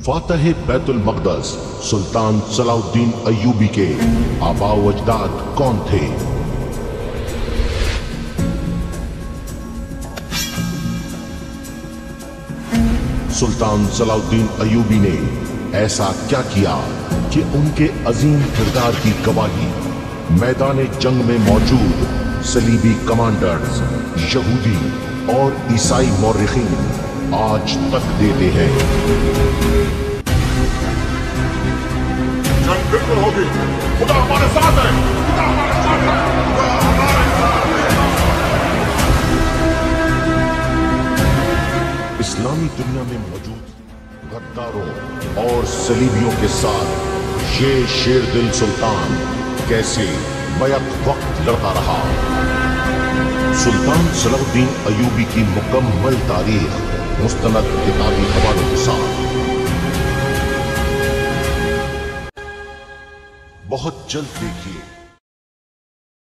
فاتح بیت المقدس سلطان صلاح الدین ایوبی کے آباء و اجداد کون تھے؟ سلطان صلاح الدین ایوبی نے ایسا کیا کیا کہ ان کے عظیم کردار کی گواہی میدان جنگ میں موجود صلیبی کمانڈرز، یہودی اور عیسائی مورخین آج تک دیتے ہیں؟ جنگ بالکل ہوگی، خدا ہمارے ساتھ ہے، خدا ہمارے ساتھ ہے، خدا ہمارے ساتھ ہے۔ اسلامی دنیا میں موجود غداروں اور صلیبیوں کے ساتھ یہ شیر دل سلطان کیسے بیک وقت لڑتا رہا؟ سلطان صلاح الدین ایوبی کی مکمل تاریخ مستند کتابی حوالوں کے ساتھ بہت جلد دیکھیے